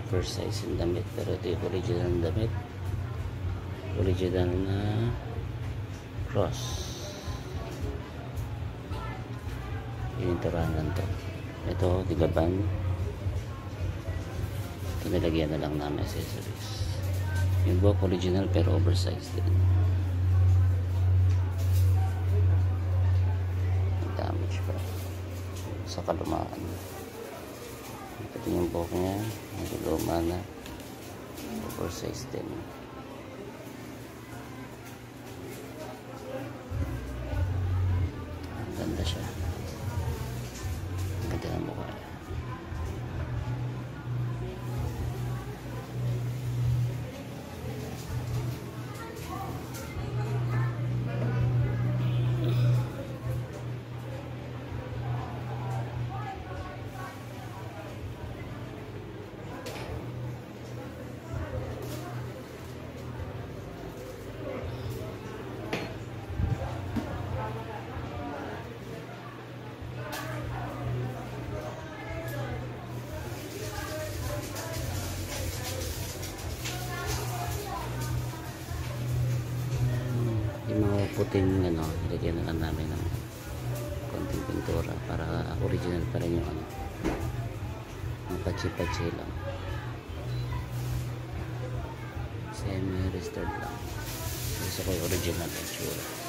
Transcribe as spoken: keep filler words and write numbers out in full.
oversize yung damit, pero ito yung original na damit, original na cross. Yung turangan to. Ito dilaban, ito nilagyan na lang namin accessories. Yung buhok original pero oversized din. Damage pa sa kalumaan. Ito din yung buhok niya, luma na, oversized din. Ang ganda siya, ang ganda ng mukha. Yung mga puting ano, ilagyan na lang namin ng konting pintura para original pa rin yung ano, ang patsi-patsi lang, semi-restored lang. Gusto ko yung original na tsura.